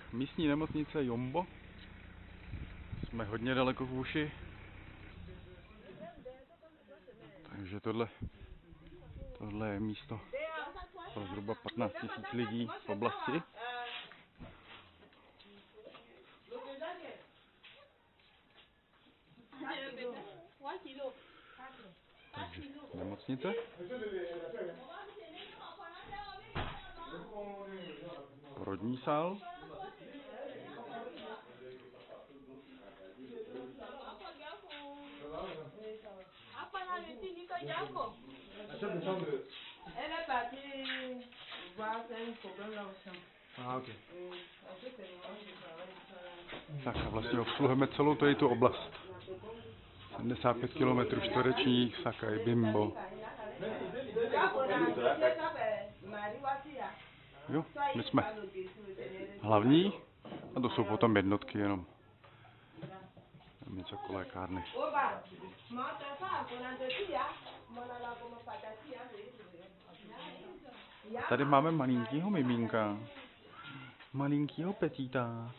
místní nemocnice Jombo. Jsme hodně daleko v uši. Takže tohle je místo pro zhruba 15 000 lidí v oblasti. Takže nemocnice. Porodní sál. Elle est partie voir un problème là aussi. Okay. Tak a vlastně obsluhujeme celou tu oblast. 75 km čtverečních, Sakai, Bimbo. Jo, my jsme hlavní a to jsou potom jednotky jenom. Něco jako lékárny. A tady máme malinkýho miminka. Malinkýho Petíta.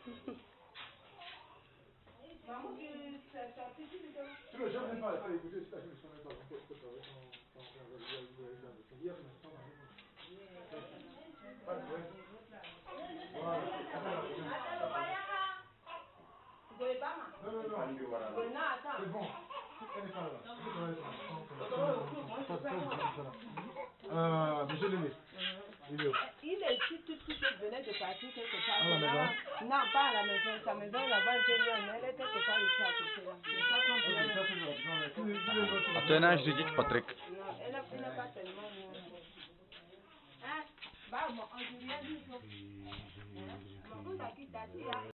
Il est ici tout de suite, il venait de partir quelque part. À la maison? Non, pas à la maison. Sa maison là-bas, elle était quelque part ici à côté là. A to je náš řidič Patrik.